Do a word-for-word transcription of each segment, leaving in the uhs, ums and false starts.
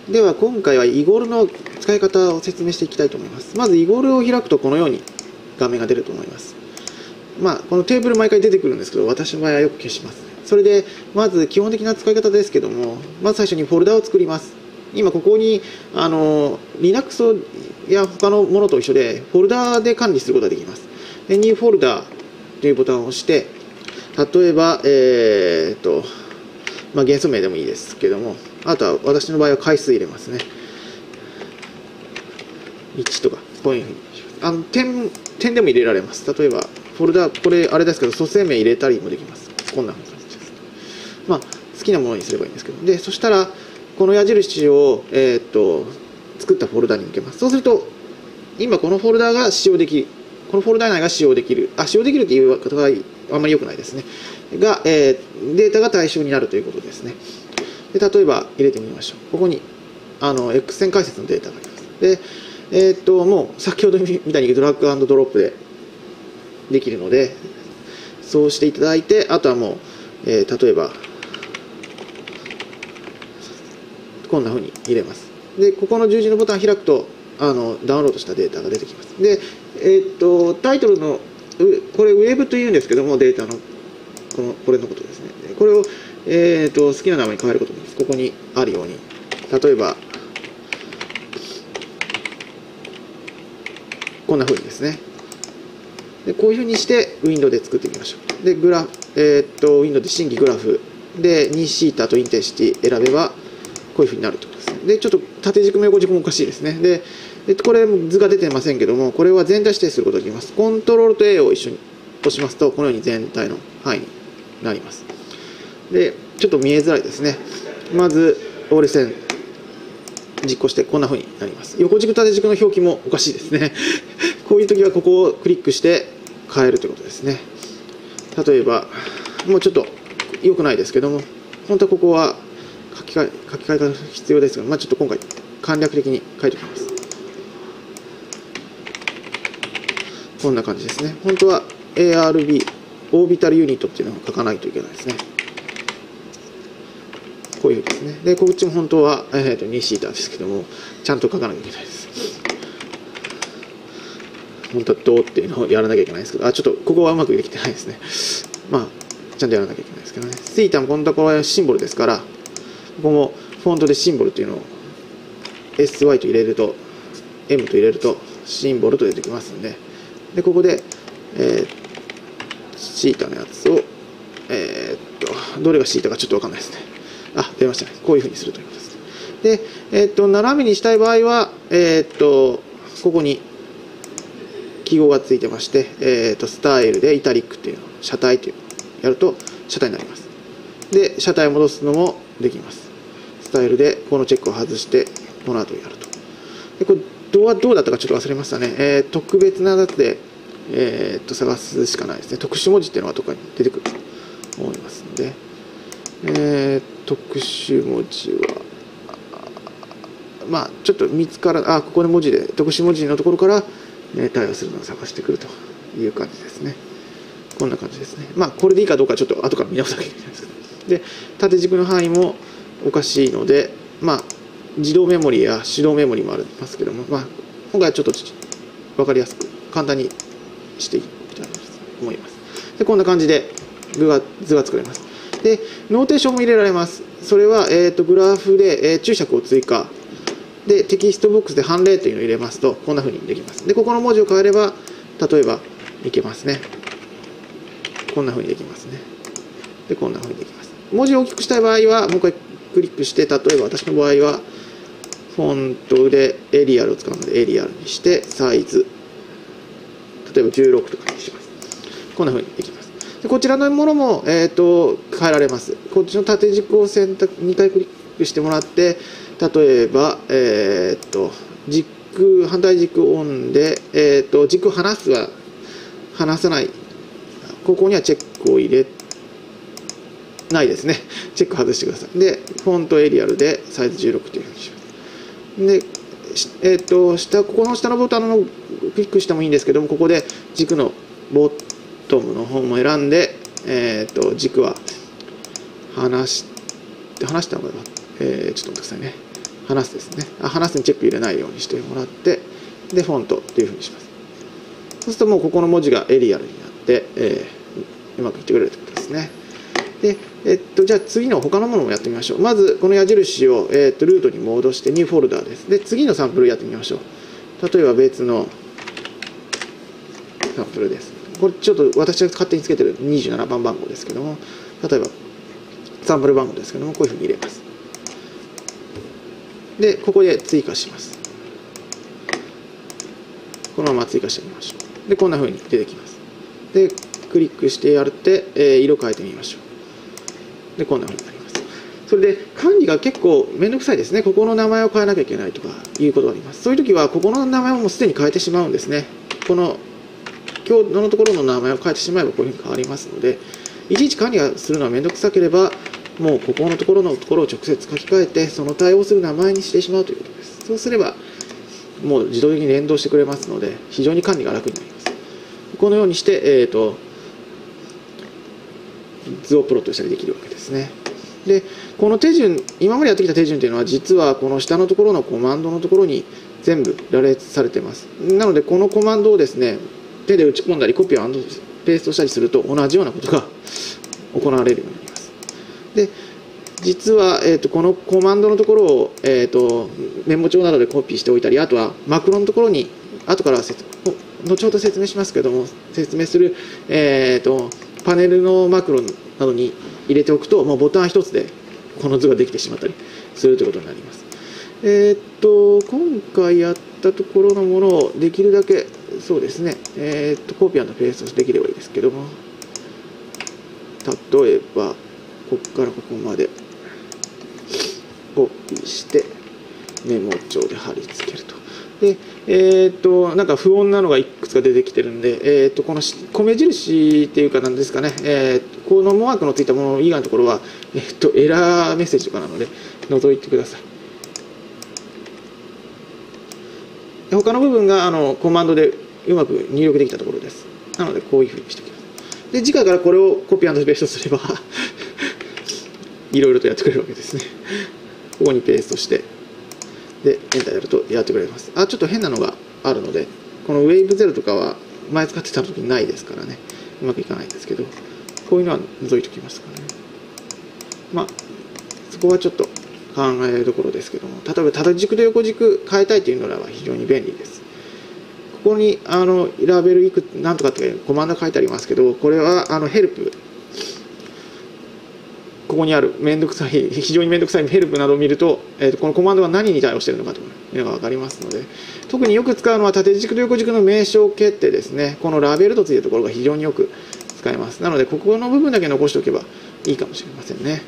では今回はイゴールの使い方を説明していきたいと思います。まずイゴールを開くとこのように画面が出ると思います。まあ、このテーブル毎回出てくるんですけど、私の場合はよく消します。それでまず基本的な使い方ですけども、まず最初にフォルダを作ります。今ここにあの Linux や他のものと一緒でフォルダで管理することができます。で、ニューフォルダというボタンを押して、例えば、えー、っと、まあ、元素名でもいいですけども、あとは私の場合は回数入れますね。いちとか、こういうふうにします。あの点、点でも入れられます。例えば、フォルダ、これあれですけど、組成名入れたりもできます。こんな感じです。まあ、好きなものにすればいいんですけど。で、そしたら、この矢印を、えー、っと、作ったフォルダに向けます。そうすると、今このフォルダが使用できる。このフォルダ内が使用できる。あ、使用できるっていうことがあんまり良くないですね。が、えー、データが対象になるということですね。で、例えば入れてみましょう。ここに、あの、X 線解説のデータがあります。で、えー、っと、もう先ほどみたいにドラッグアンドドロップでできるので、そうしていただいて、あとはもう、えー、例えば、こんな風に入れます。で、ここの十字のボタンを開くと、あの、ダウンロードしたデータが出てきます。で、えー、っと、タイトルの、これウェブというんですけども、データの、この、これのことですね。これを、えー、っと、好きな名前に変えることもできます。ここにあるように。例えば、こんな風にですね。で、こういう風にして、ウィンドウで作っていきましょう。で、グラフ、えー、っと、ウィンドウで新規グラフで、にシータとインテンシティ選べば、こういう風になるということですね。で、ちょっと縦軸も横軸もおかしいですね。で、でこれ図が出てませんけども、これは全体指定することができます。コントロールと A を一緒に押しますと、このように全体の範囲になります。で、ちょっと見えづらいですね。まず、折れ線実行してこんな風になります。横軸縦軸の表記もおかしいですね。こういう時はここをクリックして変えるということですね。例えば、もうちょっと良くないですけども、本当はここは書き換え、書き換えが必要ですが、まあ、ちょっと今回簡略的に書いておきます。こんな感じですね。本当は エーアールビー、オービタルユニットっていうのを書かないといけないですね。こういうふうですね。で、こっちも本当は、えー、とにシータですけども、ちゃんと書かなきゃいけないです。本当はどうっていうのをやらなきゃいけないですけど、あ、ちょっとここはうまくできてないですね。まあ、ちゃんとやらなきゃいけないですけどね。シータもこのところはシンボルですから、ここもフォントでシンボルっていうのを エスワイ と入れると、エム と入れると、シンボルと出てきますんで、で、ここで、えー、シータのやつを、えー、っと、どれがシータかちょっとわかんないですね。あ、出ましたね。こういうふうにするということです。で、えー、っと、斜めにしたい場合は、えー、っと、ここに記号がついてまして、えー、っと、スタイルでイタリックっていうのを、車体っていうのをやると、車体になります。で、車体を戻すのもできます。スタイルでこのチェックを外して、この後やると。で、これ、どうどうだったかちょっと忘れましたね。えー、特別なやつで、えー、っと探すしかないですね。特殊文字っていうのがどこかに出てくると思いますので、えー、特殊文字は、まあ、ちょっと見つから、あ、ここの文字で、特殊文字のところから、ね、対応するのを探してくるという感じですね。こんな感じですね。まあ、これでいいかどうかちょっと後から見直さなきゃいけないですけど。で、縦軸の範囲もおかしいので、まあ、自動メモリや手動メモリもありますけども、まあ、今回はちょっと分かりやすく簡単にしていきたいと思います。で、こんな感じで図が図が作れます。で、ノーテーションも入れられます。それは、えー、とグラフで、えー、注釈を追加で、テキストボックスで判例というのを入れますと、こんな風にできます。で、ここの文字を変えれば、例えばいけますね。こんな風にできますね。で、こんな風にできます。文字を大きくしたい場合は、もう一回クリックして、例えば私の場合は、フォントでエリアルを使うのでエリアルにしてサイズ例えばじゅうろくとかにします。こんな風にできます。でこちらのものも、えー、と変えられます。こっちの縦軸を選択にかいクリックしてもらって、例えば、えー、と軸反対軸オンで、えー、と軸を離すは離さない、ここにはチェックを入れないですね。チェック外してください。でフォントエリアルでサイズじゅうろくというふうにします。で、えー、と下ここの下のボタンをクリックしてもいいんですけども、ここで軸のボトムの方も選んで、えー、と軸は離し離した方が、えー、ちょっと待ってくださいね。 離すですね。あ、離すにチェック入れないようにしてもらって、で、フォントっていうふうにします。そうするともうここの文字がエリアルになって、えー、うまくいってくれるということですね。で、えっと、じゃあ次の他のものもやってみましょう。まず、この矢印を、えっと、ルートに戻して、ニューフォルダーです。で、次のサンプルやってみましょう。例えば別のサンプルです。これちょっと私が勝手につけてるにじゅうななばん番号ですけども、例えばサンプル番号ですけども、こういうふうに入れます。で、ここで追加します。このまま追加してみましょう。で、こんなふうに出てきます。で、クリックしてやって、えー、色変えてみましょう。で、こんなふうになります。それで、管理が結構めんどくさいですね。ここの名前を変えなきゃいけないとかいうことがあります。そういう時は、ここの名前をもうすでに変えてしまうんですね。この、今日のところの名前を変えてしまえばこういうふうに変わりますので、いちいち管理がするのはめんどくさければ、もうここのところのところを直接書き換えて、その対応する名前にしてしまうということです。そうすれば、もう自動的に連動してくれますので、非常に管理が楽になります。このようにして、えっと、図をプロットしたりできるわけですね。で、この手順、今までやってきた手順というのは、実はこの下のところのコマンドのところに全部羅列されています。なので、このコマンドをですね、手で打ち込んだり、コピー&ペーストしたりすると、同じようなことが行われるようになります。で、実は、えー、とこのコマンドのところを、えー、とメモ帳などでコピーしておいたり、あとはマクロのところに、後から後ほど説明しますけども、説明する、えー、とパネルのマクロなどに入れておくと、もうボタン一つでこの図ができてしまったりするということになります。えっ、と今回やったところのものをできるだけ、そうですね、えっ、とコピー&ペーストできればいいですけども、例えば、ここからここまでコピーしてメモ帳で貼り付けると。で、えっ、と、なんか不穏なのがいくつか出てきてるんで、えっ、と、この米印っていうかなんですかね、えー、このマークのついたもの以外のところは、えっ、と、エラーメッセージとかなので、除いてください。他の部分があのコマンドでうまく入力できたところです。なので、こういうふうにしておきます。で、次回からこれをコピー&ペーストすれば、いろいろとやってくれるわけですね。ここにペーストして、で、エンターやるとやってくれます。あ、ちょっと変なのがあるので、この ウェーブゼロ とかは前使ってた時にないですからね、うまくいかないんですけど、こういうのは除いておきますからね。まあ、そこはちょっと考えるところですけども、例えば縦軸と横軸変えたいというのらは非常に便利です。ここにあのラベルいくなんとかってコマンド書いてありますけど、これはあのヘルプ、ここにあるめんどくさい、非常にめんどくさいヘルプなどを見ると、えー、とこのコマンドが何に対応しているのかというのが分かりますので、特によく使うのは縦軸と横軸の名称決定ですね。このラベルとついたところが非常によく使えます。なので、ここの部分だけ残しておけばいいかもしれませんね。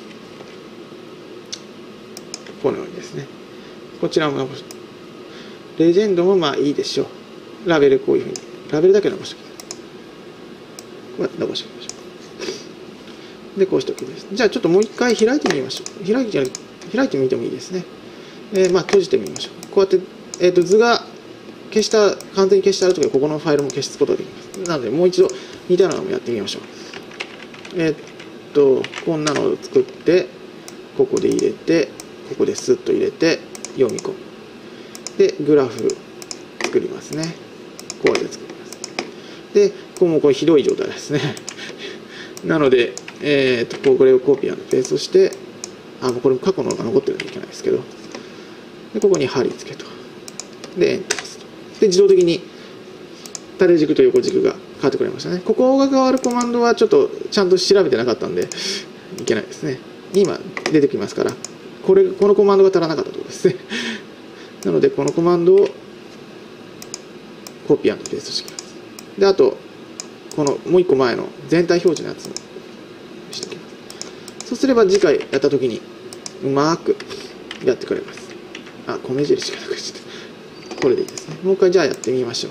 このようにですね。こちらも残して、レジェンドもまあいいでしょう。ラベルこういうふうに、ラベルだけ残しておきます。こうやって残しておきましょう。で、こうしておきます。じゃあちょっともう一回開いてみましょう。開いて、開いてみてもいいですね。えー、まあ閉じてみましょう。こうやって、えー、と図が消した、完全に消してあるときは、ここのファイルも消すことができます。なので、もう一度似たようなのもやってみましょう。えっ、ー、と、こんなのを作って、ここで入れて、ここでスッと入れて、読み込む。で、グラフ作りますね。こうやって作ります。で、ここもこれひどい状態ですね。なので、えっ、ー、と、これをコピー&ペーストして、あ、もうこれ過去のが残ってるんでいけないですけど、で、ここに貼り付けと。で、エンターすと。で、自動的に縦軸と横軸が変わってくれましたね。ここが変わるコマンドはちょっとちゃんと調べてなかったんで、いけないですね。今出てきますから、これ、このコマンドが足らなかったところですね。なので、このコマンドをコピー&ペーストしてきます。で、あと、このもう一個前の全体表示のやつもしておきます。そうすれば次回やったときにうまくやってくれます。あ、米印がなくして。これでいいですね。もう一回じゃあやってみましょう。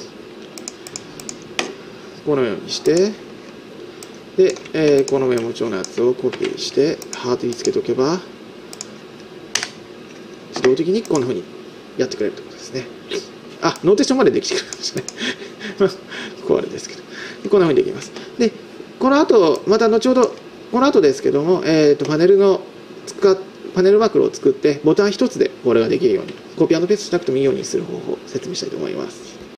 このようにして、で、えー、このメモ帳のやつをコピーして、ハートにつけておけば、自動的にこんな風にやってくれるということですね。あ、ノーテーションまでできてくれましたね。ここはあれですけど。こんな風にできます。で、この後、また後ほど、この後ですけども、えっと、パネルの使っパネルマクロを作ってボタン一つでこれができるように、コピー&ペーストしなくてもいいようにする方法を説明したいと思います。